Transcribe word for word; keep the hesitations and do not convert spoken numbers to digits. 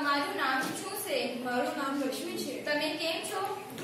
તમારું નામ શું છે? મારું નામ લક્ષ્મી છે. તમે કેમ છો?